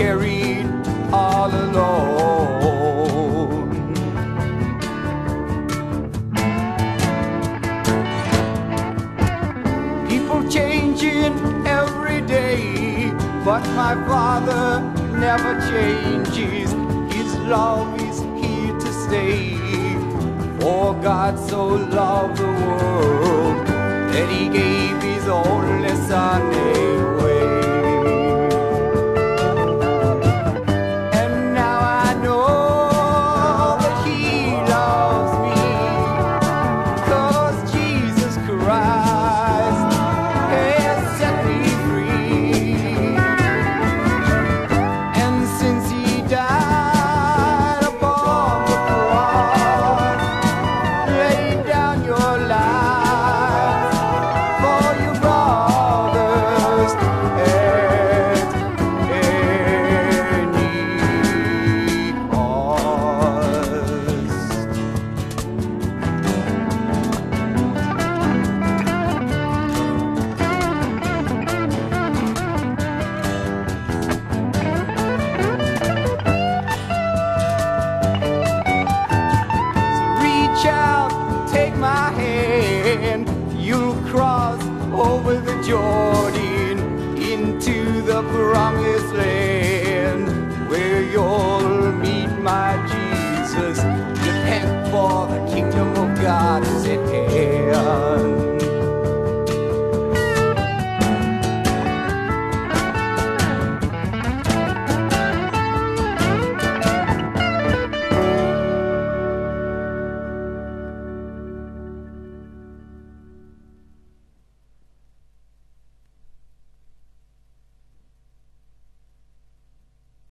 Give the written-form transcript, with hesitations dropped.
carried all alone. People changing every day, but my Father never changes. His love is here to stay. For God so loved the world that He gave His only Son away. And now I know that He loves me, 'cause Jesus Christ has set me free. And since He died upon the cross, lay down your life for your brothers at any cost. So reach out, take my hand, you'll cross over the Jordan into the promised land.